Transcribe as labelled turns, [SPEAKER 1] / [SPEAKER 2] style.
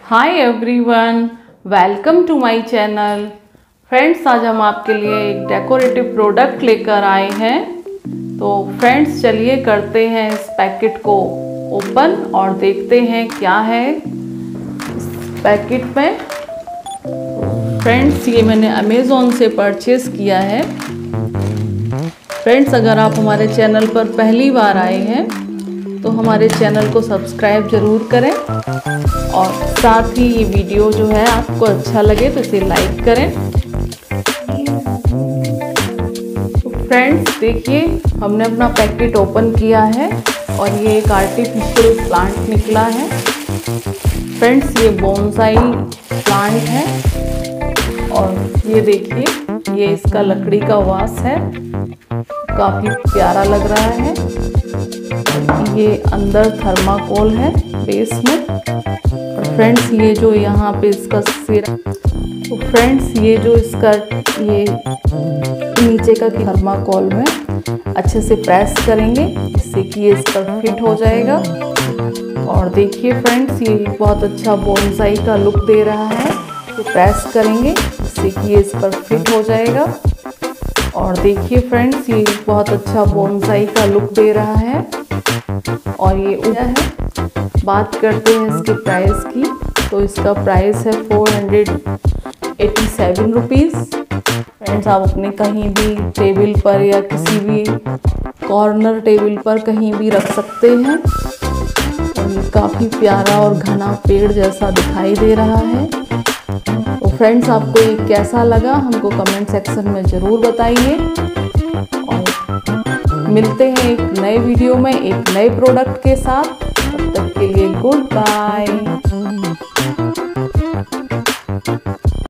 [SPEAKER 1] Hi everyone, welcome to my channel. Friends, आज हम आपके लिए एक डेकोरेटिव प्रोडक्ट लेकर आए हैं। तो फ्रेंड्स, चलिए करते हैं इस पैकेट को ओपन और देखते हैं क्या है इस पैकेट में। फ्रेंड्स, ये मैंने अमेज़ॉन से परचेज़ किया है। फ्रेंड्स, अगर आप हमारे चैनल पर पहली बार आए हैं तो हमारे चैनल को सब्सक्राइब ज़रूर करें और साथ ही ये वीडियो जो है आपको अच्छा लगे तो इसे लाइक करें। तो फ्रेंड्स, देखिए हमने अपना पैकेट ओपन किया है और ये एक आर्टिफिशियल प्लांट निकला है। फ्रेंड्स, ये बोनसाई प्लांट है और ये देखिए ये इसका लकड़ी का वास है, काफ़ी प्यारा लग रहा है। ये अंदर थर्माकोल है बेस में। और फ्रेंड्स, ये जो यहाँ पे इसका सिर, तो फ्रेंड्स ये जो इसका ये नीचे का थर्माकोल में अच्छे से प्रेस करेंगे जिससे कि ये इस पर फिट हो जाएगा। और देखिए फ्रेंड्स, ये बहुत अच्छा बोनसाई का लुक दे रहा है। तो प्रेस करेंगे जिससे कि ये इस पर फिट हो जाएगा। और देखिए फ्रेंड्स, ये बहुत अच्छा बोनसाई का लुक दे रहा है और ये उड़ा है। बात करते हैं इसके प्राइस की, तो इसका प्राइस है 487 रुपीज़। फ्रेंड्स, आप अपने कहीं भी टेबल पर या किसी भी कॉर्नर टेबल पर कहीं भी रख सकते हैं। और ये काफ़ी प्यारा और घना पेड़ जैसा दिखाई दे रहा है। तो फ्रेंड्स, आपको ये कैसा लगा हमको कमेंट सेक्शन में ज़रूर बताइए। और मिलते हैं एक नए वीडियो में एक नए प्रोडक्ट के साथ। तब तक के लिए गुड बाय।